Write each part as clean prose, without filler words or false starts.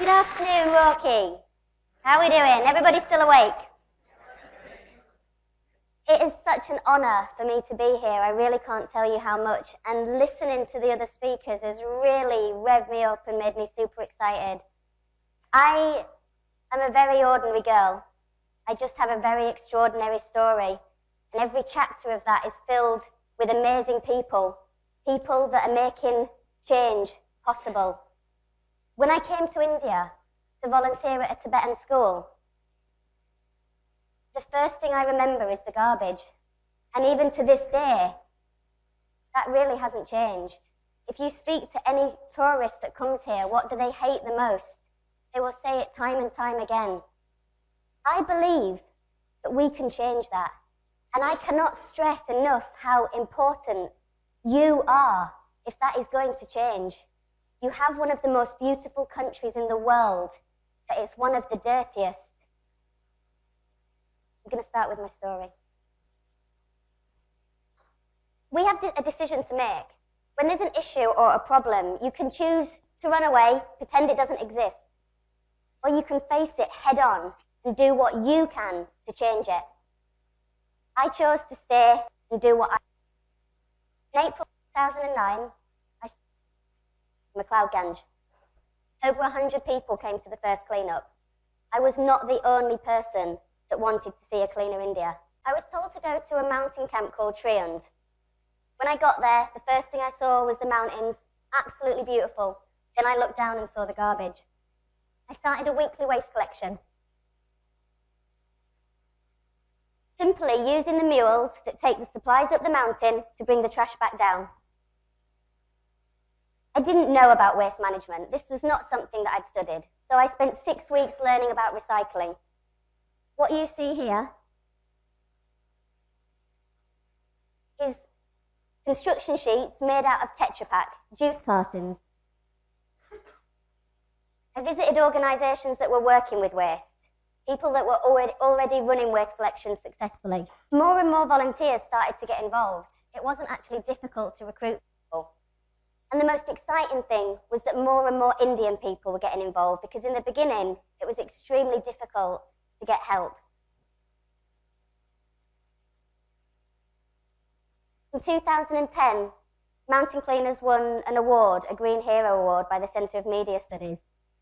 Good afternoon, Rocky. How are we doing? Everybody still awake? It is such an honour for me to be here. I really can't tell you how much. And listening to the other speakers has really revved me up and made me super excited. I am a very ordinary girl. I just have a very extraordinary story. And every chapter of that is filled with amazing people. People that are making change possible. When I came to India to volunteer at a Tibetan school, the first thing I remember is the garbage. And even to this day, that really hasn't changed. If you speak to any tourist that comes here, what do they hate the most? They will say it time and time again. I believe that we can change that. And I cannot stress enough how important you are if that is going to change. You have one of the most beautiful countries in the world, but it's one of the dirtiest. I'm going to start with my story. We have a decision to make. When there's an issue or a problem, you can choose to run away, pretend it doesn't exist, or you can face it head on and do what you can to change it. I chose to stay and do what I did. In April 2009, I McLeod Ganj. Over 100 people came to the first clean-up. I was not the only person that wanted to see a cleaner India. I was told to go to a mountain camp called Triund. When I got there, the first thing I saw was the mountains, absolutely beautiful. Then I looked down and saw the garbage. I started a weekly waste collection. Simply using the mules that take the supplies up the mountain to bring the trash back down. I didn't know about waste management. This was not something that I'd studied. So I spent 6 weeks learning about recycling. What you see here is construction sheets made out of Tetra Pak, juice cartons. I visited organisations that were working with waste, people that were already running waste collections successfully. More and more volunteers started to get involved. It wasn't actually difficult to recruit people. And the most exciting thing was that more and more Indian people were getting involved, because in the beginning, it was extremely difficult to get help. In 2010, Mountain Cleaners won an award, a Green Hero Award, by the Centre of Media Studies.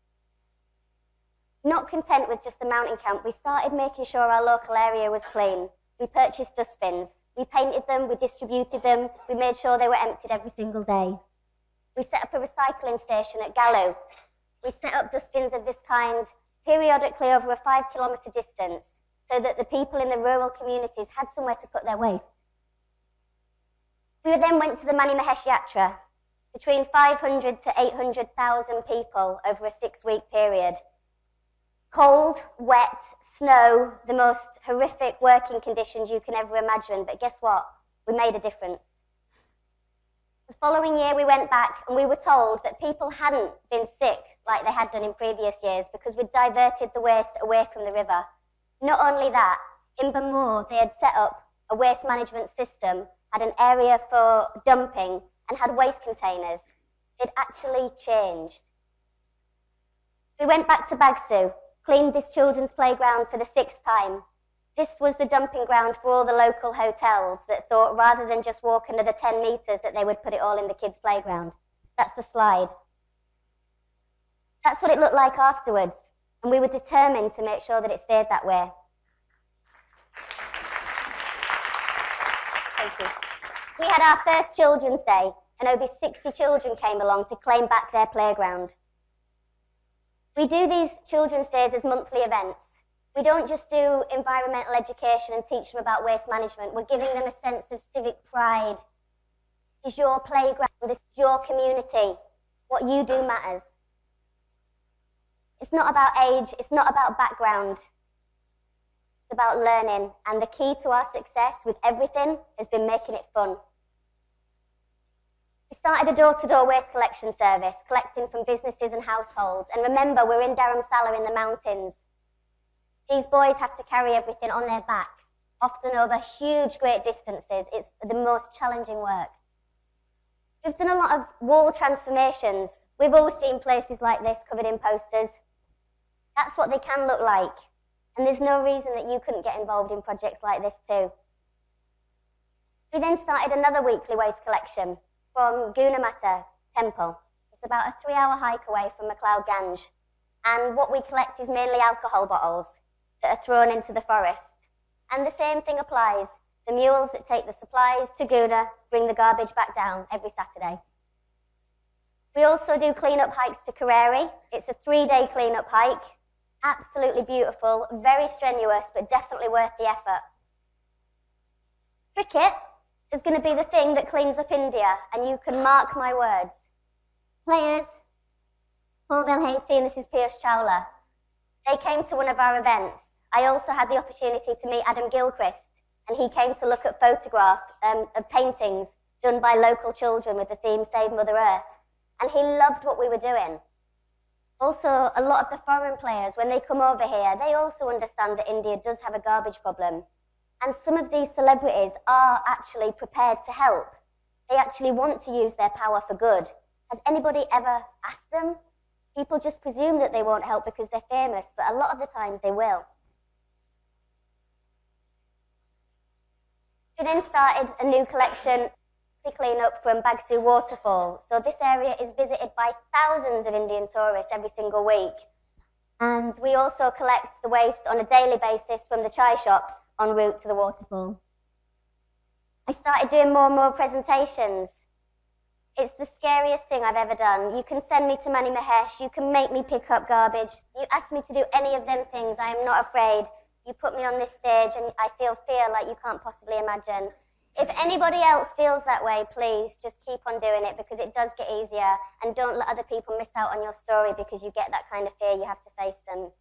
Not content with just the mountain camp, we started making sure our local area was clean. We purchased dustbins. We painted them, we distributed them, we made sure they were emptied every single day. We set up a recycling station at Gallu. We set up dustbins of this kind periodically over a 5-kilometre distance so that the people in the rural communities had somewhere to put their waste. We then went to the Mani Mahesh Yatra, between 500 to 800,000 people over a 6-week period. Cold, wet, snow, the most horrific working conditions you can ever imagine, but guess what? We made a difference. The following year we went back and we were told that people hadn't been sick like they had done in previous years because we'd diverted the waste away from the river. Not only that, in Bamur they had set up a waste management system, had an area for dumping and had waste containers. It actually changed. We went back to Bagsu, cleaned this children's playground for the 6th time. This was the dumping ground for all the local hotels that thought rather than just walk another 10 metres that they would put it all in the kids' playground. That's the slide. That's what it looked like afterwards, and we were determined to make sure that it stayed that way. Thank you. We had our first Children's Day, and over 60 children came along to claim back their playground. We do these Children's Days as monthly events. We don't just do environmental education and teach them about waste management. We're giving them a sense of civic pride. This is your playground, this is your community. What you do matters. It's not about age, it's not about background. It's about learning. And the key to our success with everything has been making it fun. We started a door-to-door waste collection service, collecting from businesses and households. And remember, we're in Dharamsala in the mountains. These boys have to carry everything on their backs, often over huge, great distances. It's the most challenging work. We've done a lot of wall transformations. We've all seen places like this covered in posters. That's what they can look like. And there's no reason that you couldn't get involved in projects like this too. We then started another weekly waste collection from Gunamata Temple. It's about a 3-hour hike away from McLeod Ganj. And what we collect is mainly alcohol bottles that are thrown into the forest. And the same thing applies. The mules that take the supplies to Guna bring the garbage back down every Saturday. We also do clean-up hikes to Kareri. It's a 3-day clean-up hike. Absolutely beautiful, very strenuous, but definitely worth the effort. Cricket is going to be the thing that cleans up India, and you can mark my words. Players, Paul Belhati and this is Piyush Chawla. They came to one of our events. I also had the opportunity to meet Adam Gilchrist, and he came to look at photographs of paintings done by local children with the theme Save Mother Earth, and he loved what we were doing. Also, a lot of the foreign players, when they come over here, they also understand that India does have a garbage problem. And some of these celebrities are actually prepared to help. They actually want to use their power for good. Has anybody ever asked them? People just presume that they won't help because they're famous, but a lot of the times they will. We then started a new collection to clean up from Bagsu Waterfall. So this area is visited by thousands of Indian tourists every single week. And we also collect the waste on a daily basis from the chai shops en route to the waterfall. I started doing more and more presentations. It's the scariest thing I've ever done. You can send me to Mani Mahesh, you can make me pick up garbage. You ask me to do any of them things, I am not afraid. You put me on this stage and I feel fear like you can't possibly imagine. If anybody else feels that way, please just keep on doing it because it does get easier, and don't let other people miss out on your story because you get that kind of fear, you have to face them.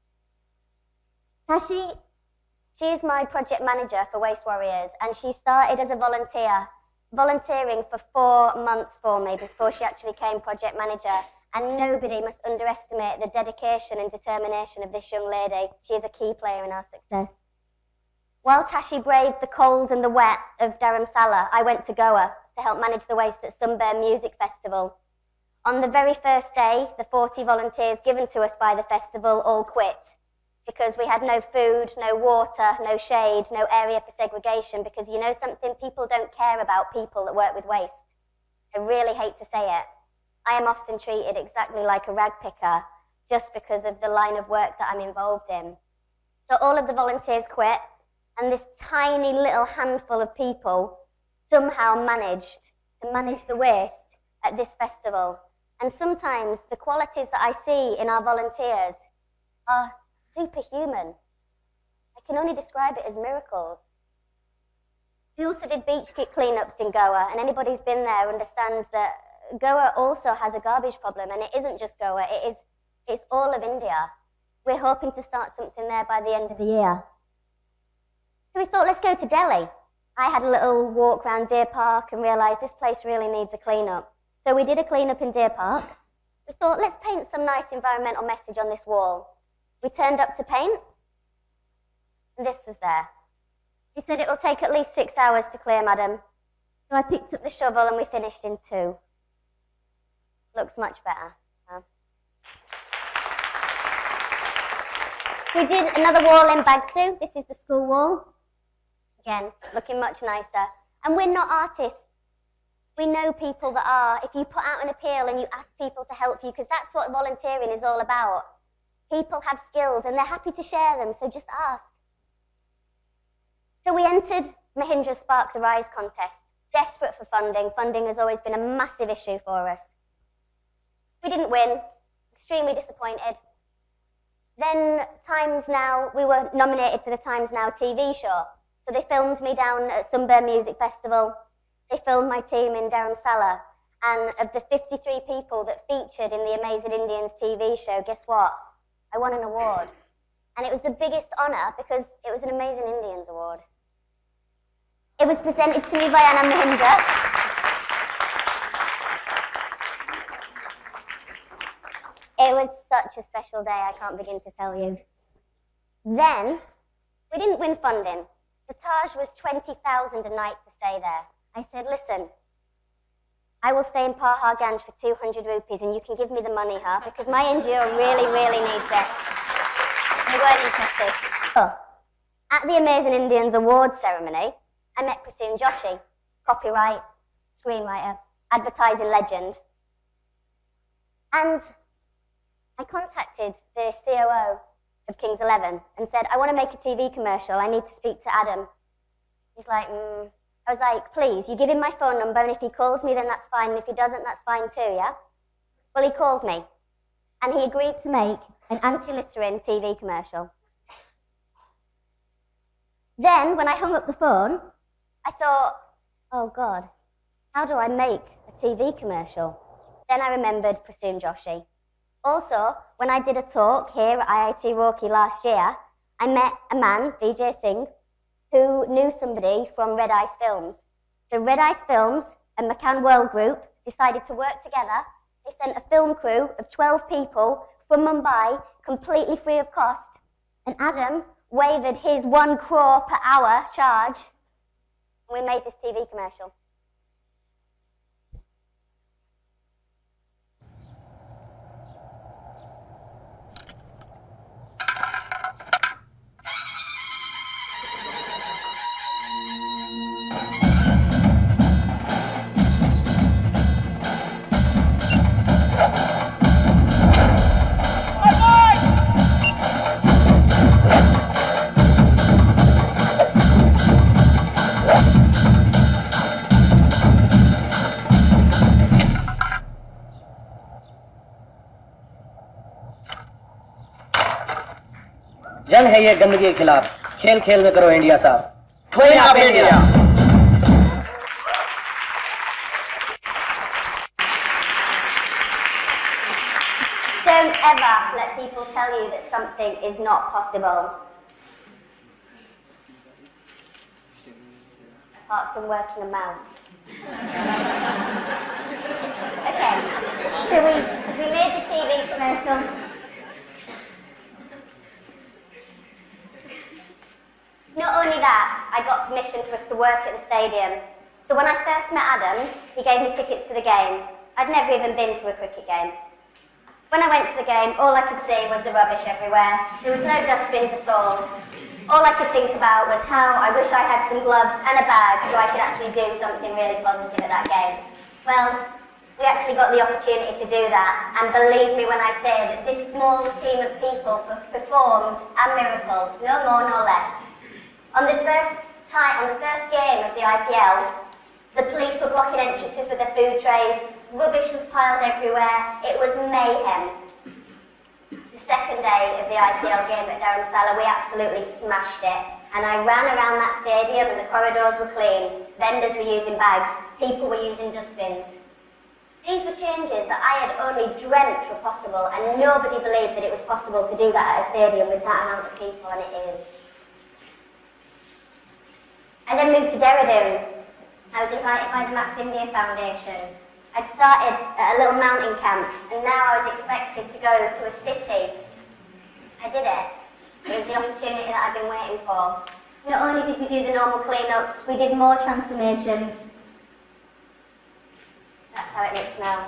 Tashi, she is my project manager for Waste Warriors, and she started as a volunteer, volunteering for 4 months for me before she actually became project manager, and nobody must underestimate the dedication and determination of this young lady. She is a key player in our success. While Tashi braved the cold and the wet of Dharamsala, I went to Goa to help manage the waste at Sunburn Music Festival. On the very first day, the 40 volunteers given to us by the festival all quit because we had no food, no water, no shade, no area for segregation, because you know something, people don't care about people that work with waste. I really hate to say it. I am often treated exactly like a rag picker just because of the line of work that I'm involved in. So all of the volunteers quit, and this tiny little handful of people somehow managed to manage the waste at this festival. And sometimes the qualities that I see in our volunteers are superhuman. I can only describe it as miracles. We also did beach cleanups in Goa, and anybody who's been there understands that Goa also has a garbage problem, and it isn't just Goa, it's all of India. We're hoping to start something there by the end of the year. So we thought, let's go to Delhi. I had a little walk around Deer Park and realised this place really needs a clean-up. So we did a clean-up in Deer Park. We thought, let's paint some nice environmental message on this wall. We turned up to paint, and this was there. He said, it will take at least 6 hours to clear, madam. So I picked up the shovel and we finished in 2. Looks much better. Huh? We did another wall in Bagsu. This is the school wall. Again, looking much nicer. And we're not artists. We know people that are. If you put out an appeal and you ask people to help you, because that's what volunteering is all about. People have skills and they're happy to share them, so just ask. So we entered Mahindra Spark the Rise contest, desperate for funding. Funding has always been a massive issue for us. We didn't win, extremely disappointed. Then Times Now, we were nominated for the Times Now TV show. So they filmed me down at Sunburn Music Festival. They filmed my team in Dharamsala. And of the 53 people that featured in the Amazing Indians TV show, guess what? I won an award. And it was the biggest honour because it was an Amazing Indians award. It was presented to me by Anna Mahindra. It was such a special day, I can't begin to tell you. Then, we didn't win funding. The Taj was 20,000 a night to stay there. I said, listen, I will stay in Pahar Ganj for 200 rupees and you can give me the money, huh? Because my NGO really, really needs it. They weren't interested. Oh. At the Amazing Indians Awards ceremony, I met Prasoon Joshi, copyright, screenwriter, advertising legend. And I contacted the COO of King's 11 and said, I want to make a TV commercial. I need to speak to Adam. He's like, I was like, please, you give him my phone number, and if he calls me, then that's fine. And if he doesn't, that's fine too, yeah? Well, he called me, and he agreed to make an anti-littering TV commercial. Then, when I hung up the phone, I thought, oh God, how do I make a TV commercial? Then I remembered Prasoon Joshi. Also, when I did a talk here at IIT Roorkee last year, I met a man, Vijay Singh, who knew somebody from Red Ice Films. So Red Ice Films and McCann World Group decided to work together. They sent a film crew of 12 people from Mumbai, completely free of cost, and Adam waived his 1 crore per hour charge, and we made this TV commercial. जंग है ये गंदगी के खिलाफ, खेल खेल में करो इंडिया साफ, clean up India. Don't ever let people tell you that something is not possible. Apart from working a mouse. Okay, so we made the TV commercial. Not only that, I got permission for us to work at the stadium. So when I first met Adam, he gave me tickets to the game. I'd never even been to a cricket game. When I went to the game, all I could see was the rubbish everywhere. There was no dustbins at all. All I could think about was how I wish I had some gloves and a bag so I could actually do something really positive at that game. Well, we actually got the opportunity to do that, and believe me when I say that this small team of people performed a miracle, no more, no less. On the first game of the IPL, the police were blocking entrances with their food trays, rubbish was piled everywhere, it was mayhem. The second day of the IPL game at Dharamsala, we absolutely smashed it, and I ran around that stadium and the corridors were clean, vendors were using bags, people were using dustbins. These were changes that I had only dreamt were possible, and nobody believed that it was possible to do that at a stadium with that amount of people, and it is. I then moved to Dehradun. I was invited by the Max India Foundation. I'd started at a little mountain camp, and now I was expected to go to a city. I did it. It was the opportunity that I've been waiting for. Not only did we do the normal clean-ups, we did more transformations. That's how it looks now.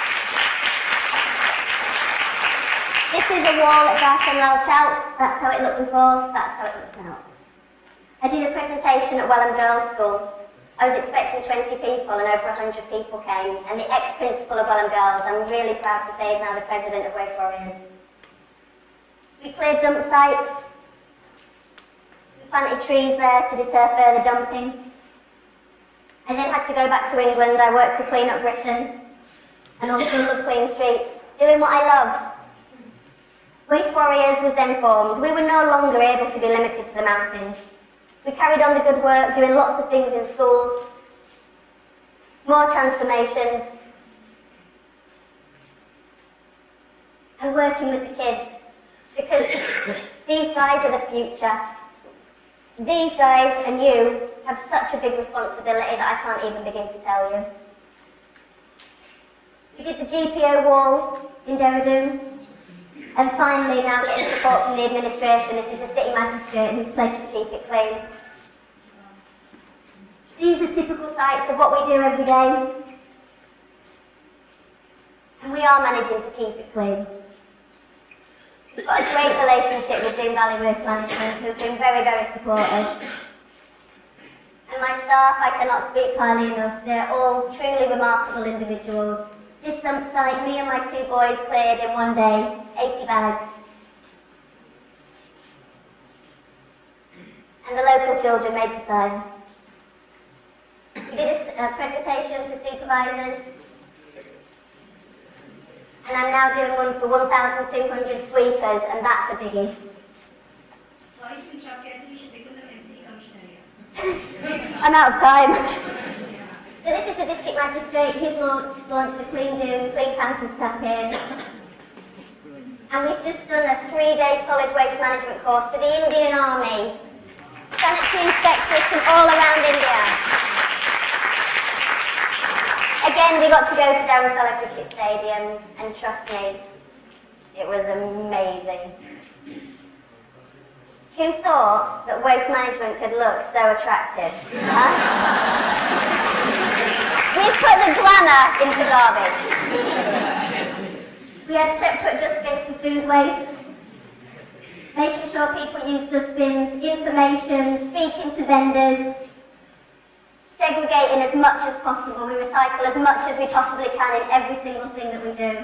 This is a wall at Darshan Lal Chowk. That's how it looked before. That's how it looks now. I did a presentation at Welham Girls' School. I was expecting 20 people and over 100 people came, and the ex-principal of Welham Girls, I'm really proud to say, is now the president of Waste Warriors. We cleared dump sites. We planted trees there to deter further dumping. I then had to go back to England. I worked for Clean Up Britain and also Love Clean Streets, doing what I loved. Waste Warriors was then formed. We were no longer able to be limited to the mountains. We carried on the good work, doing lots of things in schools, more transformations, and working with the kids, because these guys are the future. These guys and you have such a big responsibility that I can't even begin to tell you. We did the GPO wall in Dehradun, and finally now getting support from the administration. This is the city magistrate who's pledged to keep it clean. These are typical sites of what we do every day, and we are managing to keep it clean. We've got got a great relationship with Doon Valley Waste Management, who've been very, very supportive. And my staff, I cannot speak highly enough. They're all truly remarkable individuals. This dump site, me and my 2 boys cleared in one day, 80 bags. And the local children made the sign. We did a presentation for supervisors. And I'm now doing one for 1,200 sweepers, and that's a biggie. Sorry to interrupt you, I think we should become the MCD commissioner. I'm out of time. So this is the district magistrate. He's launched the Clean Doon, Clean Campus campaign. And we've just done a 3-day solid waste management course for the Indian Army. Sanitary inspectors from all around India. Again, we got to go to Dharamsala Cricket Stadium, and trust me, it was amazing. Who thought that waste management could look so attractive? Huh? We've put the glamour into garbage. We had separate dustbins for food waste, making sure people use dustbins, information, speaking to vendors, segregating as much as possible. We recycle as much as we possibly can in every single thing that we do.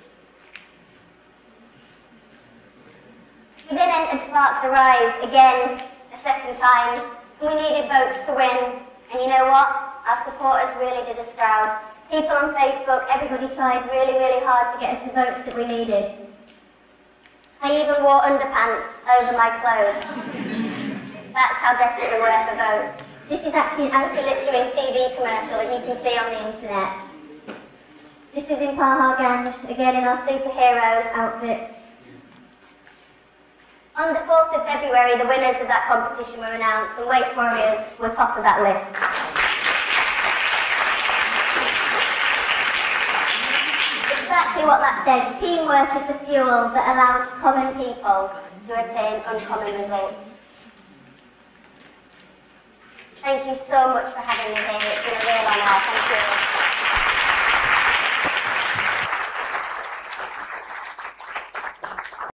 We then entered Spark the Rise again, a second time. We needed votes to win, and you know what? Our supporters really did us proud. People on Facebook, everybody tried really, really hard to get us the votes that we needed. I even wore underpants over my clothes. That's how desperate we were for votes. This is actually an anti-littering TV commercial that you can see on the internet. This is in Paharganj, again in our superhero outfits. On the 4th of February, the winners of that competition were announced, and Waste Warriors were top of that list. Exactly what that says. Teamwork is the fuel that allows common people to attain uncommon results. Thank you so much for having me here. It's been a real honour. Thank you.